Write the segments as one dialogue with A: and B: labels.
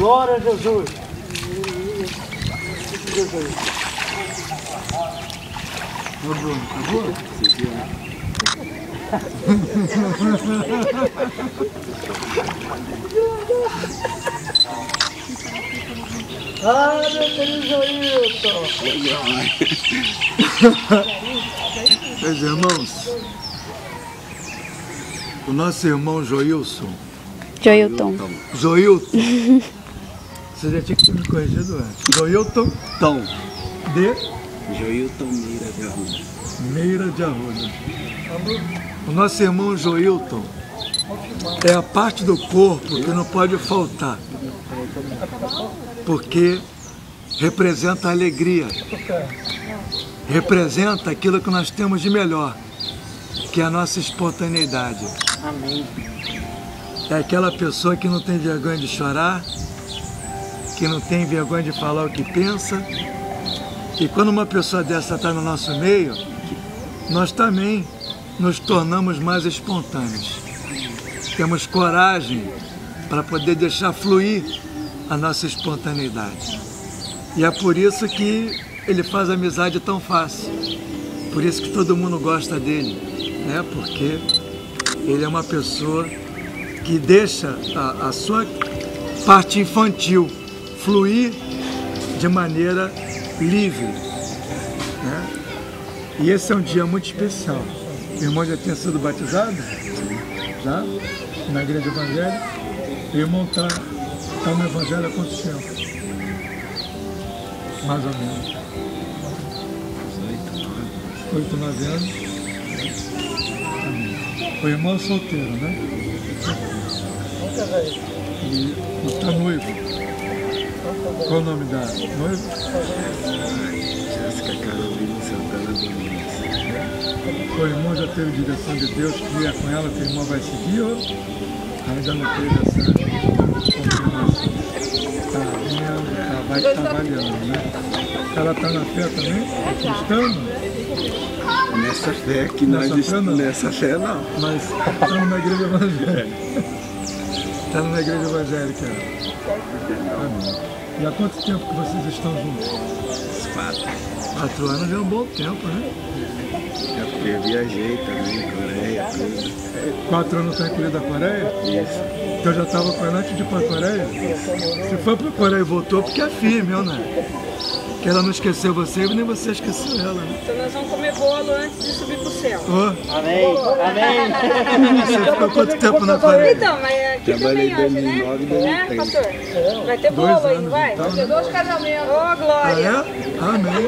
A: Glória a Jesus.
B: Ô Bruno, acabou?
A: Ah, meu querido Joilton.
B: Meus irmãos, o nosso irmão Joilson.
C: Joilton.
B: Você já tinha que ter me corrigido antes. Joilton de
D: Joilton Meira de Arruda.
B: Meira de Arruda. O nosso irmão Joilton é a parte do corpo que não pode faltar, porque representa a alegria, representa aquilo que nós temos de melhor, que é a nossa espontaneidade.
A: Amém.
B: É aquela pessoa que não tem vergonha de chorar, que não tem vergonha de falar o que pensa. E quando uma pessoa dessa está no nosso meio, nós também nos tornamos mais espontâneos. Temos coragem para poder deixar fluir a nossa espontaneidade. E é por isso que ele faz amizade tão fácil. Por isso que todo mundo gosta dele, né? Porque ele é uma pessoa que deixa a sua parte infantil fluir de maneira livre, né? E esse é um dia muito especial. O irmão já tinha sido batizado? Já? Na igreja evangélica? O irmão está no evangelho há quanto tempo? Mais ou menos. 8, 9 anos. O irmão é solteiro, né? E está noivo. Qual o nome da noiva?
D: Jéssica Carolina Santana Domingos.
B: O irmão já teve direção de Deus que é com ela que o irmão vai seguir ou ainda não teve essa confirmação? Está vendo, vai trabalhando, né? Ela está na fé também? É cristã?
D: Nessa fé que nós estamos. Nessa fé não.
B: Mas está numa igreja evangélica. Está numa igreja evangélica. Amém. E há quanto tempo que vocês estão juntos?
D: 4.
B: 4 anos já é um bom tempo, né?
D: É porque eu viajei também, Coreia, tudo.
B: 4 anos está incluído a Coreia?
D: Isso.
B: Então já estava com ela antes de ir para a Coreia? Se foi para a Coreia e voltou, porque é firme, né? Que ela não esqueceu você e nem você esqueceu ela, né?
E: Então nós vamos comer bolo antes de subir pro céu.
B: Oh.
A: Amém. Amém.
B: Você ficou quanto tempo na Coreia?
E: Então, mas aqui também hoje, né?
D: 2009,
E: Né, pastor? Vai ter
B: 2
E: bolo aí,
B: anos,
E: vai?
B: então,
E: Vai ter
B: né?
E: 2 casamentos. Ô,
B: Ah,
E: glória!
B: é? Amém.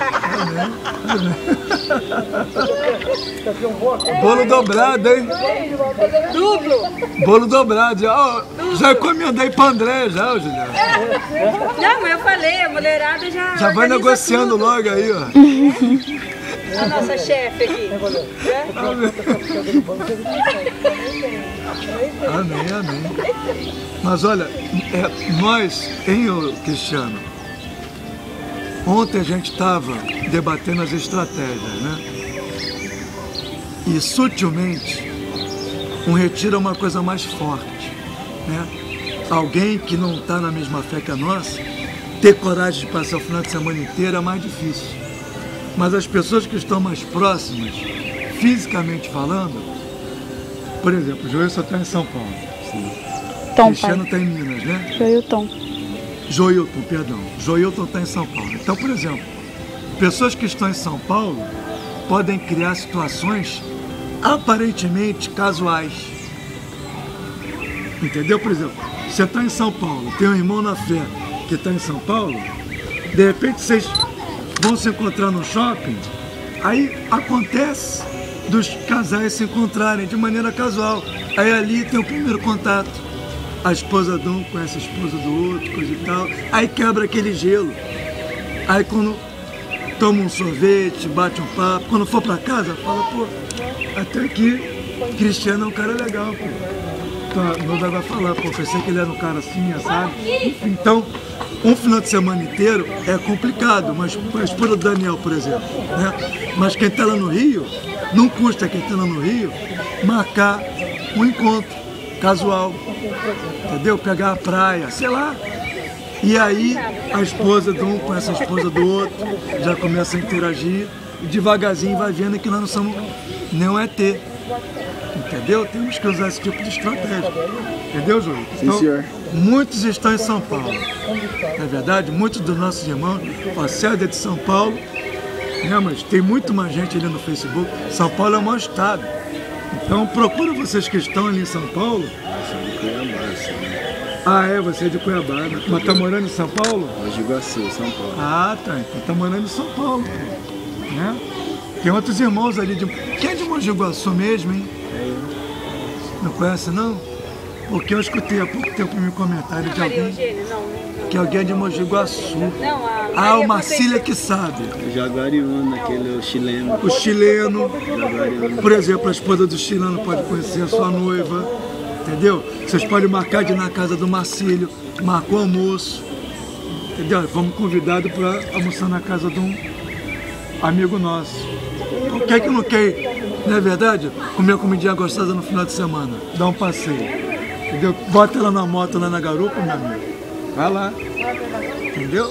B: Amém. Bolo dobrado, hein?
E: Duplo!
B: Bolo dobrado. Já encomendei para André, já, Juliano.
E: Não, mas eu falei, a mulherada já.
B: Já vai
E: organiza
B: negociando
E: tudo.
B: logo aí, ó.
E: A nossa chefe aqui. Né?
B: Amém, amém. Mas olha, nós, Cristiano, ontem a gente estava debatendo as estratégias, né? E sutilmente, um retiro é uma coisa mais forte, né? Alguém que não está na mesma fé que a nossa, ter coragem de passar o final de semana inteiro é mais difícil. Mas as pessoas que estão mais próximas, fisicamente falando, por exemplo, o Joilson está em São Paulo.
D: Sim.
C: Tom,
B: Cristiano
C: pai.
B: está em Minas, né?
C: Joilton.
B: Joilton, perdão. Joilton está em São Paulo. Então, por exemplo, pessoas que estão em São Paulo podem criar situações aparentemente casuais. Entendeu? Por exemplo, você está em São Paulo, tem um irmão na fé que está em São Paulo, de repente vocês vão se encontrar no shopping, aí acontece dos casais se encontrarem de maneira casual. Aí ali tem o primeiro contato. A esposa de um conhece a esposa do outro, coisa e tal. Aí quebra aquele gelo. Aí quando toma um sorvete, bate um papo, quando for pra casa, fala, pô, até aqui, Cristiano é um cara legal, pô. Então, vai falar, pô, pensei que ele era um cara assim, sabe? Então, um final de semana inteiro é complicado, mas a esposa do Daniel, por exemplo, né? Mas quem está lá no Rio, não custa quem está lá no Rio marcar um encontro casual, entendeu? Pegar a praia, sei lá, E aí a esposa de um conhece a esposa do outro, já começa a interagir e devagarzinho vai vendo que nós não somos nenhum ET. Entendeu? Temos que usar esse tipo de estratégia. Entendeu, Júlio?
D: Sim, senhor.
B: Muitos estão em São Paulo. Na verdade, muitos dos nossos irmãos, a sede é de São Paulo, né, mas tem muito mais gente ali no Facebook. São Paulo é o maior estado. Então procura vocês que estão ali em São Paulo.
D: Sou de Cuiabá, né?
B: Ah, é, você é de Cuiabá, né? Mas tá morando em São Paulo?
D: Mogi Guaçu, São Paulo.
B: Ah, tá. Então tá morando em São Paulo, né? Tem outros irmãos ali de... Quem é de Mogi Guaçu mesmo, hein? Não conhece, não? Porque eu escutei há pouco tempo um comentário de alguém que alguém é de Mogi Guaçu. Ah, o Marcília que sabe.
D: Jaguariúna, aquele chileno.
B: O chileno,
D: Jaguariúna.
B: por exemplo, a esposa do chileno pode conhecer a sua noiva, entendeu? Vocês podem marcar de ir na casa do Marcílio, marcou almoço, entendeu? Fomos convidados para almoçar na casa de um amigo nosso. Por que que não quer, não é verdade? Comer comidinha gostosa no final de semana, dá um passeio, entendeu? Bota ela na moto lá na garupa, meu amigo, vai lá, entendeu?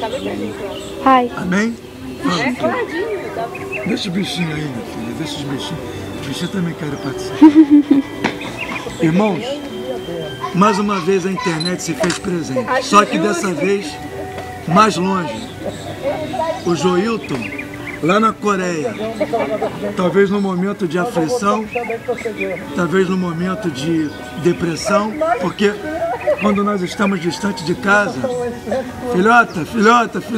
C: Hi.
B: Amém?
E: É coladinho, tá?
B: Deixa o bichinho aí, meu filho, deixa os bichinhos. Os bichinhos também querem participar. Irmãos, mais uma vez a internet se fez presente. Só que dessa vez, mais longe. O Joilton, lá na Coreia, talvez no momento de aflição, talvez no momento de depressão, porque quando nós estamos distante de casa, filhota,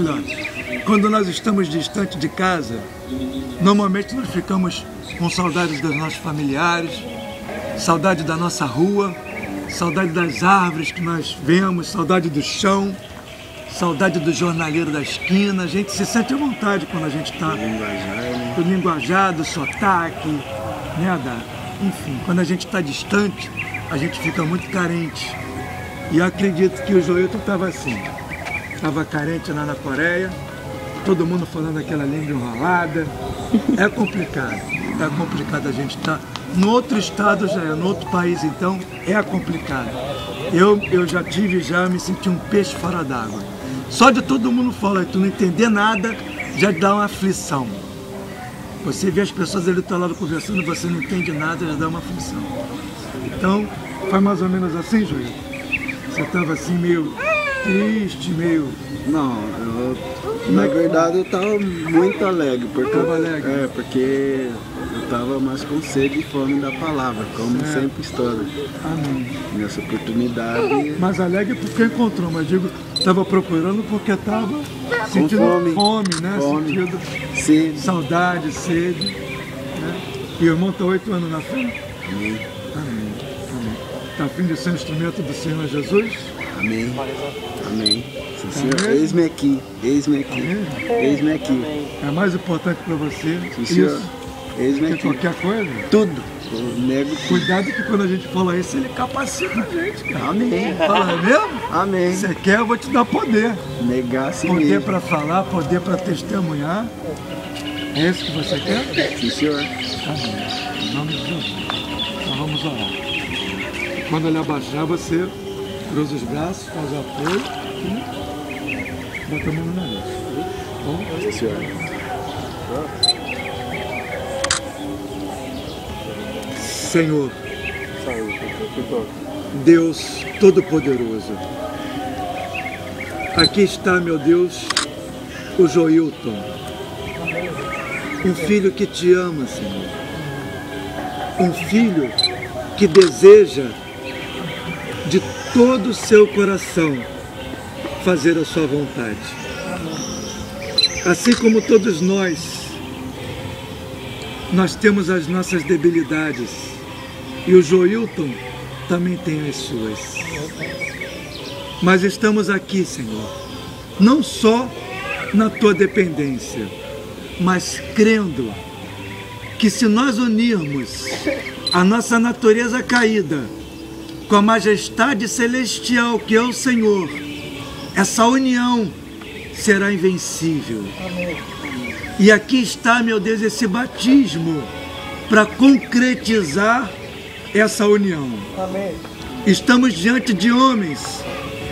B: quando nós estamos distante de casa, normalmente nós ficamos com saudades dos nossos familiares, saudade da nossa rua, saudade das árvores que nós vemos, saudade do chão, saudade do jornaleiro da esquina. A gente se sente à vontade quando a gente está do linguajar, do sotaque, né, enfim, quando a gente está distante, a gente fica muito carente. E eu acredito que o Joilton estava assim, estava carente lá na Coreia, todo mundo falando aquela língua enrolada. É complicado a gente estar no outro estado, já é, no outro país, então é complicado. Eu já me senti um peixe fora d'água. Só de todo mundo falar e tu não entender nada, já dá uma aflição. Você vê as pessoas ali do teu lado conversando, você não entende nada, já dá uma aflição. Então, foi mais ou menos assim, Júlio? Você estava assim meio triste, meio...
D: Não, na verdade eu estava muito alegre. Porque,
B: Tava alegre?
D: É, porque eu estava mais com sede e fome da palavra, como sempre estou.
B: Amém.
D: Nessa oportunidade.
B: Mas alegre porque encontrou, mas digo, estava procurando porque estava sentindo fome, né?
D: Fome.
B: Sentindo
D: Sede.
B: saudade, sede. Né? E o irmão está 8 anos na fé?
D: Amém.
B: Amém. Está a fim de ser um instrumento do Senhor Jesus?
D: Amém. Amém. Sim, Senhor.
B: Amém.
D: Eis-me aqui. Eis-me aqui.
B: Amém.
D: Eis-me aqui.
B: É mais importante para você
D: Sim, Senhor.
B: isso
D: Eis-me
B: que
D: aqui.
B: qualquer coisa?
D: Tudo. Eu nego tudo.
B: Cuidado que quando a gente fala isso, ele capacita a gente, cara.
D: Amém.
B: Fala, é mesmo?
D: Amém.
B: Você quer, eu vou te dar poder.
D: Negar a si
B: Poder
D: mesmo.
B: para falar, poder para testemunhar. É isso que você quer?
D: Sim, Senhor.
B: Amém. Em nome de Jesus. Então vamos orar. Quando ele abaixar, você cruza os braços, faz o apoio e bota a mão no nariz. Tá bom?
D: Sim, Senhor.
B: Senhor, Deus Todo-Poderoso, aqui está, meu Deus, o Joilton, um filho que te ama, Senhor, um filho que deseja de todo o seu coração fazer a sua vontade. Assim como todos nós temos as nossas debilidades e o Joilton também tem as suas. Mas estamos aqui, Senhor, não só na tua dependência, mas crendo que se nós unirmos a nossa natureza caída com a majestade celestial que é o Senhor, essa união será invencível. E aqui está, meu Deus, esse batismo para concretizar essa união.
A: Amém.
B: Estamos diante de homens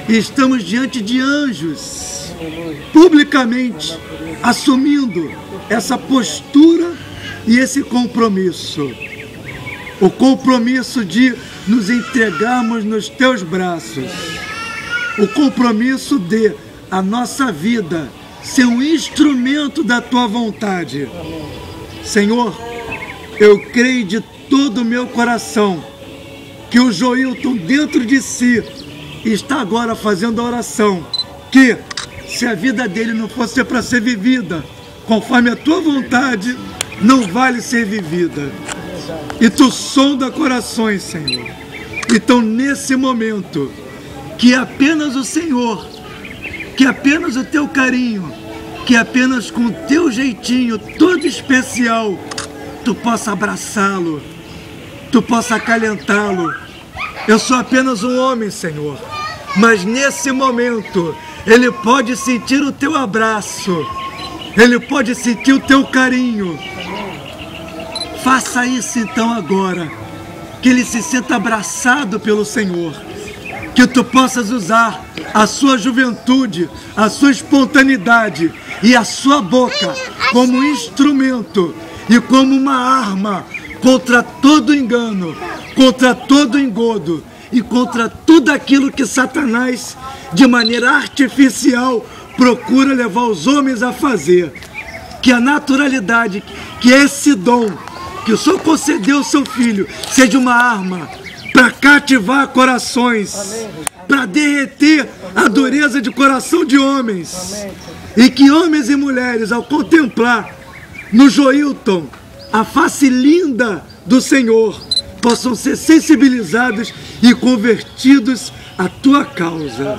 B: e estamos diante de anjos, publicamente assumindo essa postura e esse compromisso. O compromisso de nos entregarmos nos teus braços. O compromisso de a nossa vida ser um instrumento da tua vontade. Senhor, eu creio de todo o meu coração que o Joilton dentro de si está agora fazendo a oração, que se a vida dele não fosse para ser vivida conforme a tua vontade, não vale ser vivida. E tu sonda corações, Senhor. Então nesse momento, que apenas o Senhor, que apenas o teu carinho, que apenas com o teu jeitinho todo especial, tu possa abraçá-lo, tu possa acalentá-lo. Eu sou apenas um homem, Senhor, mas nesse momento ele pode sentir o teu abraço, ele pode sentir o teu carinho. Faça isso então agora, que ele se sinta abraçado pelo Senhor, que tu possas usar a sua juventude, a sua espontaneidade e a sua boca como instrumento e como uma arma contra todo engano, contra todo engodo e contra tudo aquilo que Satanás, de maneira artificial, procura levar os homens a fazer. Que a naturalidade, que esse dom que o Senhor concedeu ao seu Filho, seja uma arma para cativar corações, para derreter a dureza de coração de homens. E que homens e mulheres, ao contemplar no Joilton a face linda do Senhor, possam ser sensibilizados e convertidos à tua causa.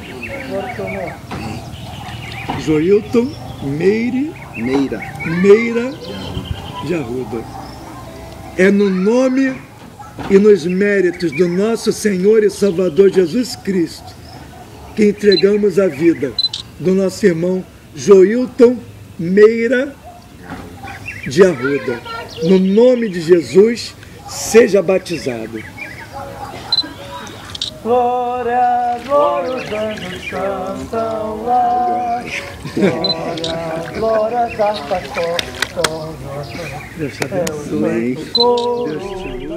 B: Joilton Meira de Arruda. É no nome e nos méritos do nosso Senhor e Salvador Jesus Cristo que entregamos a vida do nosso irmão Joilton Meira de Arruda. No nome de Jesus, seja batizado.
A: Glória, glória, os anjos cantam lá. Glória, glória, as harpas tocam.
B: Deus te abençoe.
A: Deus te